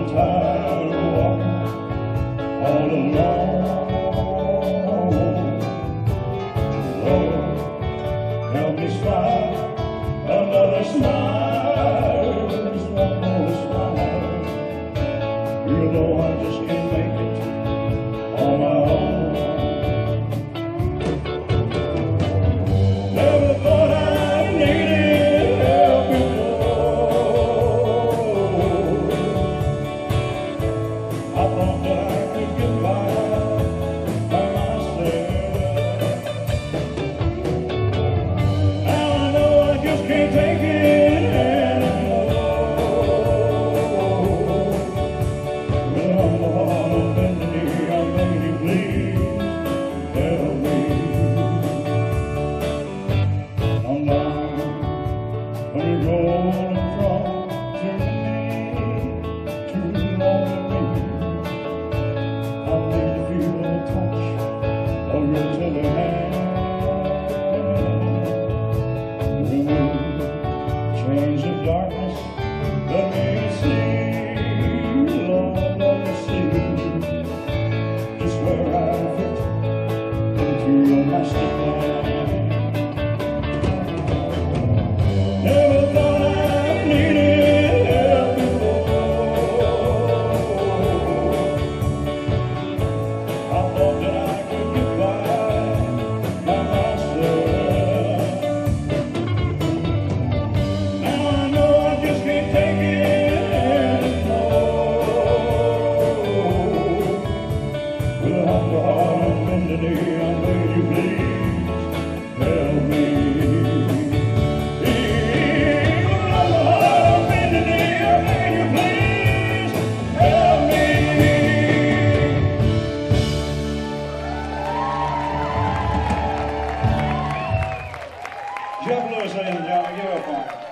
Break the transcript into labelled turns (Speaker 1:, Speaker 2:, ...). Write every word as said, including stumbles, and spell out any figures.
Speaker 1: tired of walking all alone. Lord, help me smile, another smile, just one more smile. You know I just can't make it on my own. Never thought I needed help before. I thought that I could get by by myself. Now I know I just can't take it anymore. With all my heart and bending knee, I'm begging you, please help me. Sometimes when you're going from to me, too lonely, I need to feel the touch of your tender hand. Remove chains of darkness, let me see, Lord, let me see just where I fit into your master plan. Never thought I needed help before. I thought that I could get by by myself. Now I know I just can't take it anymore. With a humble heart and bended knee, I beg you, please help me. With a humble heart and bended knee, I beg you, please help me. Jeff Lewis, ladies and gentlemen, give it up for him.